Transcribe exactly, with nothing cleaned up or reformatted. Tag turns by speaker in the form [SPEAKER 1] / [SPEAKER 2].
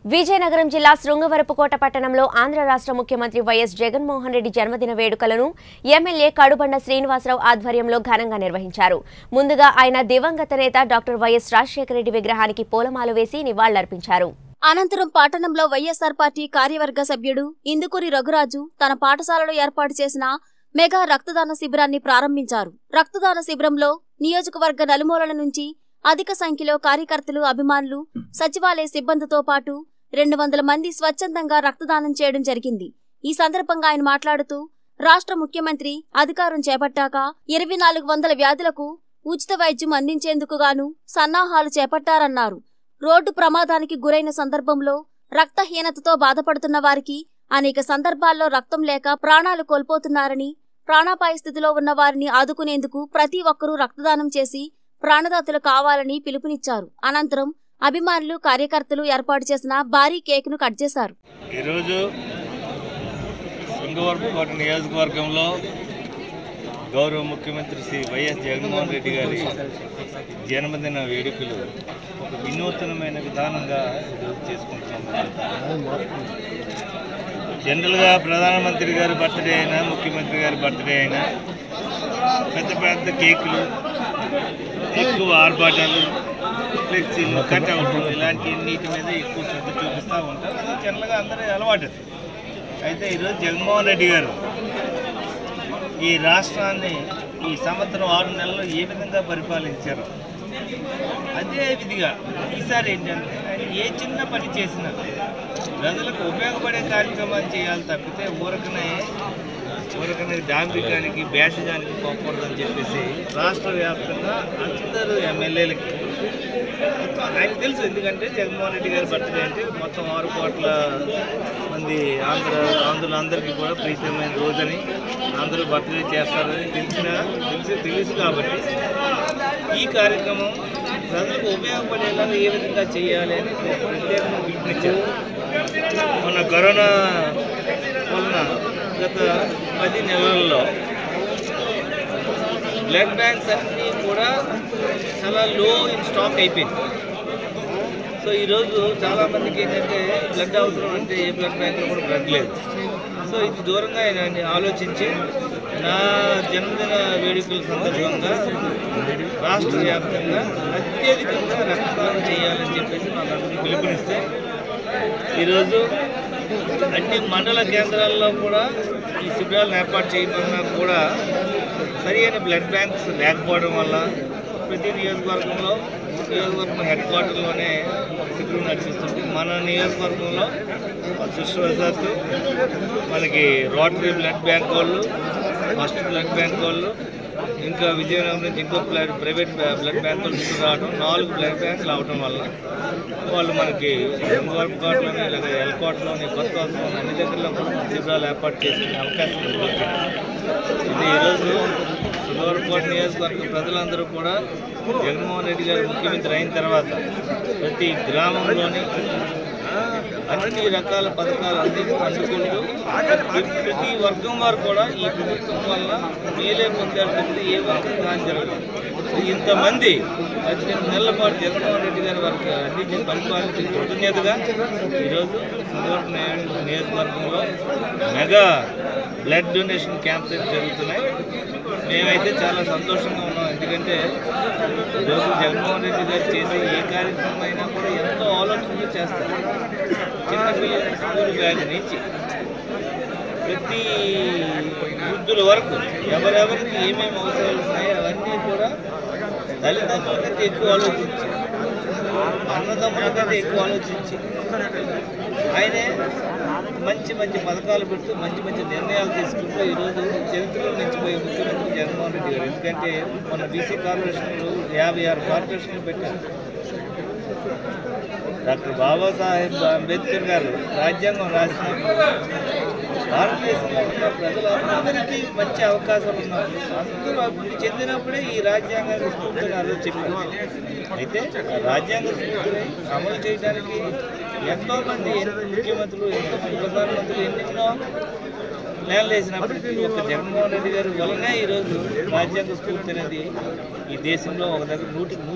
[SPEAKER 1] విజయనగరం జిల్లా శృంగవరపుకోట పట్టణంలో ఆంధ్ర రాష్ట్ర ముఖ్యమంత్రి వైఎస్ జగన్మోహన్ రెడ్డి జన్మదిన వేడుకలను ఎమ్మెల్యే కడుబండ శ్రీనివాసరావు ఆధ్వర్యంలో ఘనంగా నిర్వహించారు. ముందుగా ఆయన దివంగత నేత డాక్టర్ వైఎస్ రాజశేఖర రెడ్డి విగ్రహానికి పూలమాల వేసి నివాళులర్పించారు.
[SPEAKER 2] అనంతరం పట్టణంలో వైఎస్ఆర్ పార్టీ కార్యవర్గ సభ్యుడు ఇందుకూరి రఘురాజు తన పాఠశాలలో ఏర్పాటు చేసిన మెగా రక్తదాన శిబిరాన్ని ప్రారంభించారు. రక్తదాన శిబిరంలో నియోజకవర్గ నలుమూలల నుంచి అధిక సంఖ్యలో కార్యకర్తలు, అభిమానులు, సచివాలయ సిబ్బందితో పాటు రెండు వందల మంది స్వచ్ఛందంగా రక్తదానం చేయడం జరిగింది. ఈ సందర్భంగా ఆయన మాట్లాడుతూ రాష్ట్ర ముఖ్యమంత్రి అధికారం చేపట్టాక ఇరవై నాలుగు వందల వ్యాధులకు ఉచిత వైద్యం అందించేందుకు గాను సన్నాహాలు చేపట్టారన్నారు. రోడ్డు ప్రమాదానికి గురైన సందర్భంలో రక్తహీనతతో బాధపడుతున్న వారికి అనేక సందర్భాల్లో రక్తం లేక ప్రాణాలు కోల్పోతున్నారని, ప్రాణాపాయ స్థితిలో ఉన్న వారిని ఆదుకునేందుకు ప్రతి ఒక్కరూ రక్తదానం చేసి ప్రాణదాతలు కావాలని పిలుపునిచ్చారు. అనంతరం అభిమానులు, కార్యకర్తలు ఏర్పాటు చేసిన భారీ కేక్ ను కట్ చేశారు.
[SPEAKER 3] ఈరోజు శృంగవరపుకోట నియోజకవర్గంలో గౌరవ ముఖ్యమంత్రి శ్రీ వైఎస్ జగన్మోహన్ రెడ్డి గారి జన్మదిన వేడుకలు ఒక వినూత్నమైన విధానంగా చేసుకుంటున్నాం. జనరల్గా ప్రధానమంత్రి గారి బర్త్డే అయినా, ముఖ్యమంత్రి గారి బర్త్డే అయినా పెద్ద పెద్ద కేకులు, ఎక్కువ ఆర్భాటాలు, ఫ్లెక్సీలు, కట్అవుట్లు ఇలాంటి నీటి మీద ఎక్కువ శ్రద్ధ చూపిస్తూ ఉంటారు. అది జనరల్గా అందరూ అలవాటు. అయితే ఈరోజు జగన్మోహన్ రెడ్డి గారు ఈ రాష్ట్రాన్ని ఈ సంవత్సరం ఆరు నెలల్లో ఏ విధంగా పరిపాలించారు, అదే విధిగా ఈసారి ఏంటంటే ఆయన ఏ చిన్న పని చేసినా ప్రజలకు ఉపయోగపడే కార్యక్రమాలు చేయాలి తప్పితే ఊరకనే ఊరకనే డాంబికానికి, బ్యాషజానికి పోకూడదని చెప్పేసి రాష్ట్ర వ్యాప్తంగా అందరూ ఎమ్మెల్యేలకి ఆయన తెలుసు. ఎందుకంటే జగన్మోహన్ రెడ్డి గారి బర్త్డే అంటే మొత్తం ఆరు కోట్ల మంది ఆంధ్ర ఆంధ్రులందరికీ కూడా ప్రీతమైన రోజని, అందరూ బర్త్డే చేస్తారని తెలిసిన తెలిసి తెలుసు కాబట్టి ఈ కార్యక్రమం ప్రజలకు ఉపయోగపడేలా ఏ విధంగా చేయాలి అని ప్రత్యేకంగా పిలుపునిచ్చారు. మన కరోనా వలన గత పది నెలల్లో బ్లడ్ బ్యాంక్స్ అన్నీ కూడా చాలా లో ఇన్ స్టాక్ అయిపోయింది. సో ఈరోజు చాలామందికి ఏంటంటే బ్లడ్ అవసరం అంటే ఏ బ్లడ్ బ్యాంకులో కూడా బ్లడ్ లేదు. సో ఇది దూరంగా ఆయన ఆలోచించి నా జన్మదిన వేడుకల సందర్భంగా రాష్ట్ర వ్యాప్తంగా అత్యధికంగా రక్తదానం చేయాలని చెప్పేసి మాకు అందరికీ పిలుపునిస్తే ఈరోజు అన్ని మండల కేంద్రాల్లో కూడా ఈ శిబిరాలను ఏర్పాటు చేయమన్నా కూడా సరైన బ్లడ్ బ్యాంక్స్ లేకపోవడం వల్ల ప్రతి నియోజకవర్గంలో నియోజకవర్గం హెడ్ క్వార్టర్లోనే శిబిరం నడిపిస్తుంది. మన నియోజకవర్గంలో సుష్వశాత్తు మనకి రోటరీ బ్లడ్ బ్యాంక్ వాళ్ళు, ఫస్ట్ బ్లడ్ బ్యాంక్ వాళ్ళు, ఇంకా విజయనగరం నుంచి ఇంకో బ్లడ్ ప్రైవేట్ బ్లడ్ బ్యాంక్ వాళ్ళు రావడం, నాలుగు బ్లడ్ బ్యాంకులు అవడం వల్ల వాళ్ళు మనకి శృంగవరపుకోటలోని, ఇలాగే ఎల్కోటలోని, కొత్త అన్ని దగ్గరలో కూడా శిబిరాలు ఏర్పాటు చేసుకునే అవకాశం ఉంటుంది. ఇది ఈరోజు శృంగవరపుకోట నియోజకవర్గ ప్రజలందరూ కూడా జగన్మోహన్ రెడ్డి గారు ముఖ్యమంత్రి అయిన తర్వాత ప్రతి గ్రామంలోని అన్ని రకాల పథకాలు అన్ని అందుకుంటూ ప్రతి వర్గం వారు కూడా ఈ ప్రభుత్వం వల్ల మేలే పొందారు తప్పితే ఏ వర్గం కానీ జరగదు. ఇంతమంది పద్దెనిమిది నెలల పాటు జగన్మోహన్ రెడ్డి గారి వారికి అందించిన పరిపాలన కృతజ్ఞతగా ఈరోజు శృంగవరపుకోట నియోజకవర్గంలో మెగా బ్లడ్ డొనేషన్ క్యాంప్స్ అయితే జరుగుతున్నాయి. మేమైతే చాలా సంతోషంగా ఉన్నాం. ఎందుకంటే ఈరోజు జగన్మోహన్ రెడ్డి గారు చేసే ఏ కార్యక్రమం అయినా కూడా ఎంతో ఆలోచనలు చేస్తారు. చిన్నపిల్లల స్కూల్ బ్యాగ్ నుంచి ప్రతి వృద్ధుల వరకు ఎవరెవరికి ఏమేమి అవసరాలు ఉన్నాయో అవన్నీ కూడా తల్లిదండ్రులకైతే ఎక్కువ ఆలోచించి, అన్నదమ్ములకైతే ఎక్కువ ఆలోచించి ఆయనే మంచి మంచి పథకాలు పెడుతూ మంచి మంచి నిర్ణయాలు తీసుకుంటూ ఈరోజు చరిత్రలో నిలిచిపోయే ముఖ్యమంత్రి జగన్మోహన్ రెడ్డి గారు. ఎందుకంటే మన బీసీ కార్పొరేషన్లు యాభై ఆరు కార్పొరేషన్లు పెట్టారు. డాక్టర్ బాబాసాహెబ్ అంబేద్కర్ గారు రాజ్యాంగం రాసినప్పుడు భారతదేశంలో ఉన్న ప్రజలందరికీ మంచి అవకాశాలు ఉన్నప్పుడు అందరూ అభివృద్ధి చెందినప్పుడే ఈ రాజ్యాంగాన్ని స్ఫూర్తిగా ఆలోచన చెప్పారు. అయితే రాజ్యాంగ స్ఫూర్తిని అమలు చేయడానికి ఎంతోమంది ముఖ్యమంత్రులు, ఎంతోమంది ప్రధానమంత్రులు ఎన్నెన్నో ప్లాన్లు వేసినప్పటికీ ఒక జగన్మోహన్ రెడ్డి గారి వల్లనే ఈరోజు రాజ్యాంగ స్ఫూర్తి అనేది ఈ దేశంలో ఒక దగ్గర నూటి